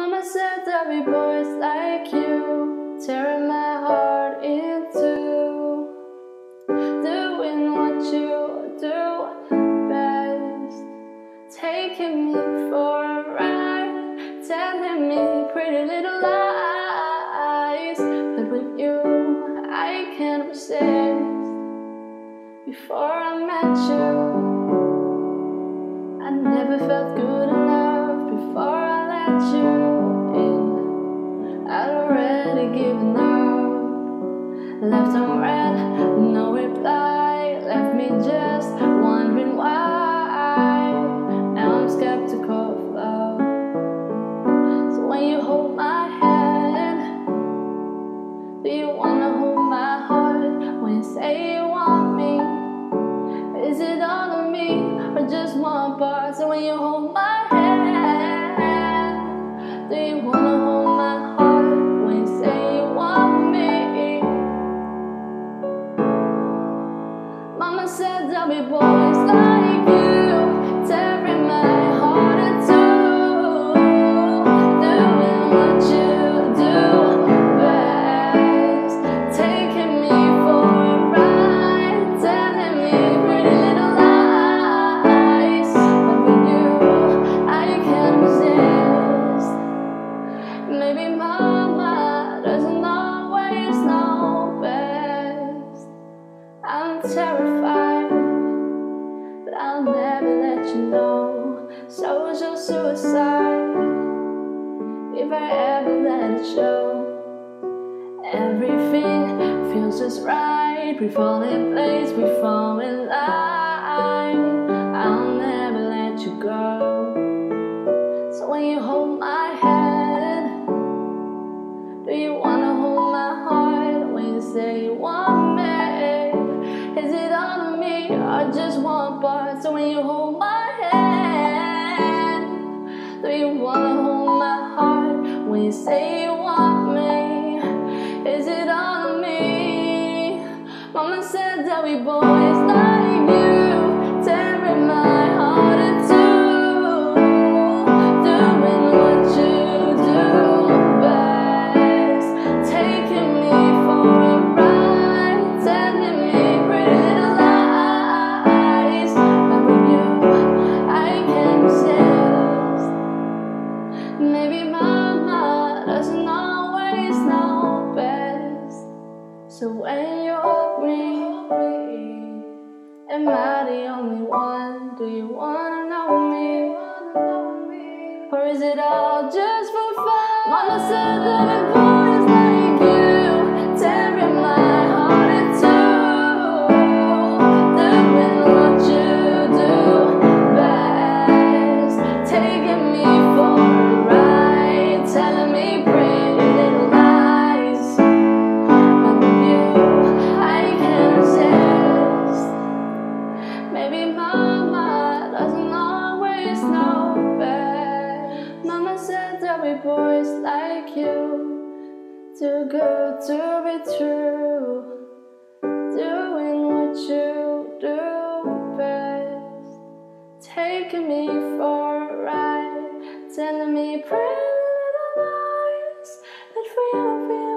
Mama said there'll be boys like you, tearing my heart in two, doing what you do best, taking me for a ride, telling me pretty little lies. But with you, I can't resist. Before I met you, I never felt good enough. Before I let you in, I'd already given up. Left on red, no reply, left me just wondering why. Now I'm skeptical of love. So when you hold my hand, do you wanna hold my heart? When you say you want me, is it all of me or just one part? So when you hold my hand, do you wanna hold my heart? When you say you want me, Mama said there'll be boys like you, tearing my heart in two, doing what you do best, taking me for a ride, telling me pretty little lies. But with you, I can't resist. Maybe Mama doesn't always know best. I'm terrified, but I'll never let you know. Social suicide, if I ever let it show. Everything feels just right. We fall in place, we fall in line. I'll never let you go. So when you hold my hand, do you wanna hold my heart? When you say you want me, is it all of me or just one part? So when you hold my hand, do you wanna hold my heart? When you say you want me, is it all of me? Mama said there'll be boys like you, tearing my heart in two, doing what you do best, taking me for a ride, telling me pretty little lies. But with you, I can't resist. Maybe Mama doesn't always know best. So when you're free, am I the only one? Do you wanna know me? Or is it all just for fun? Mama said there'll be boys like you, tearing my heart in two, doing what you do best, taking me for a ride, telling me pretty little lies. But with you, I can't resist. Maybe Mama doesn't always know best. Mama said there'll be boys like you, too good to be true, doing what you do best, taking me for a ride, telling me pretty little lies. But for you,